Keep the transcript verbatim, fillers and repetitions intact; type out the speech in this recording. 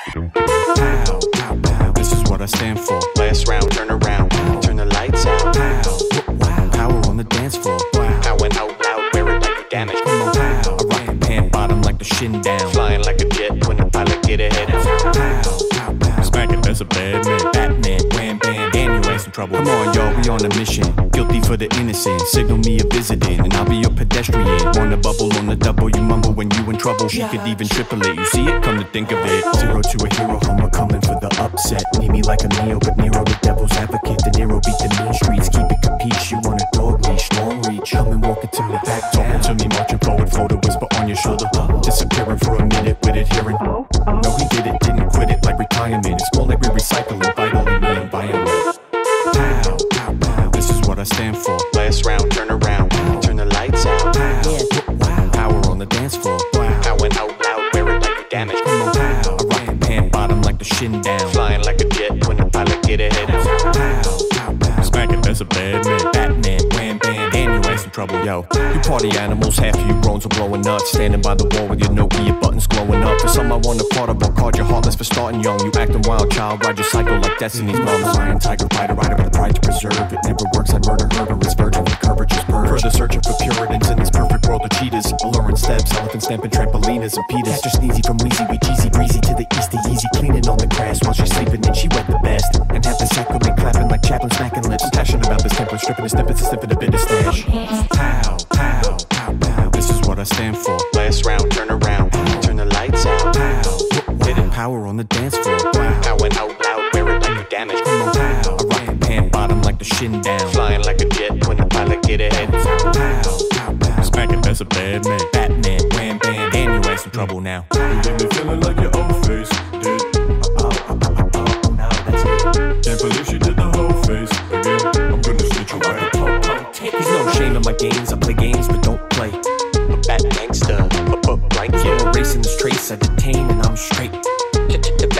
Pow, pow, pow, this is what I stand for. Last round, turn around, turn the lights out. Pow, wow, power on the dance floor. Wow, Powing out loud, wear it like a damage. come on, pow, I rock the pant bottom like the shin down. Flying like a jet when the pilot get ahead. Pow, pow, pow, smack it, that's a bad man. Batman, wham bam, damn you ain't some trouble. Come on, y'all, we on a mission. Guilty for the innocent. Signal me a visiting, and I'll be your pedestrian. Want a bubble on the double, you mumble when you in trouble. She could even triple it. You see it? Come to think of it. Zero to a hero, Homer coming for the upset. Need me like a Neo, but Nero the devil's advocate. De Niro beat the mean streets. Keep it capiche. You want a dog leash, long reach. Come and walk it to me back. Talking to me, marching forward, flow to whisper on your shoulder. Disappearing for a minute with it, hearing. No, he did it, didn't quit it like retirement. It's more like we recycling, vitally me environment. Pow, pow, pow, this is what I stand for. Last round, turn around, turn the lights out. Pow, wow, power on the dance floor. Wow, Powing out loud, wear it like a damage. come on, pow, I rock the pant bottom like the shin down. Flying like a jet when the pilot get ahead. Pow, pow, pow, smack it, that's a bad man. Batman, wham bam, damn you ain't some trouble. Yo, you party animals, half of you groans are blowing nuts. Standing by the wall with your Nokia buttons glowing up. For some I want a part of, but called your heartless for starting young. You acting wild, child, ride your cycle like Destiny's mom. Lion, tiger, fighter, rider with the pride to preserve. It never works, I'd murder murderous virgin with curvatures purged. Further searching for Puritans in this perfect world of cheetahs. Alluring steps, elephant stamping trampolinas and Peters. Just easy from Wheezy, we cheesy breezy to the easty easy. Cleaning on the grass while she's sleeping and she wet the best. And half the sacrament clapping like Chaplin smacking lips. I'm passionate about this template, stripping the snippets and snipping a bit of stash. Pow, pow, pow, pow, this is what I stand for. Last round, turn around, turn the lights out. Pow, wow, power on the dance floor. Wow, Powing out loud, wear it like a damage. come on, pow, I rock the pant bottom like the shin down. Flying like a jet when the pilot get ahead. Pow, pow, pow, smack it, that's a bad man. Batman, wham bam, damn you ain't some trouble now. You get me feeling like your old face did. Oh, oh, oh, oh, oh, no, that's it. Can't believe she did the whole face again. I'm gonna stitch you right. There's no shame in my games, I play games but don't play. Bad gangster, but right Yeah, here. erasing this trace, I detain and I'm straight. The